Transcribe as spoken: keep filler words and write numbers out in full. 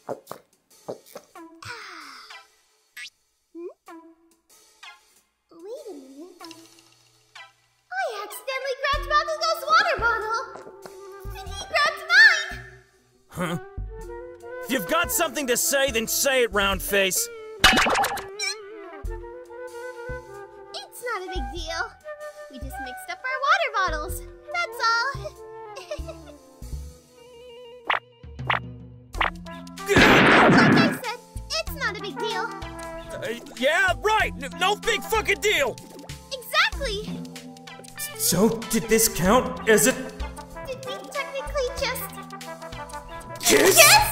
Wait a minute. I accidentally grabbed Bakugo's water bottle! And he grabbed mine! Huh? If you've got something to say, then say it, round face. It's not a big deal. We just mixed up our water bottles. That's all. Like I said, it's not a big deal. Uh, yeah, right! N no big fucking deal! Exactly! So, did this count as a... Did we technically just... kiss? Kiss?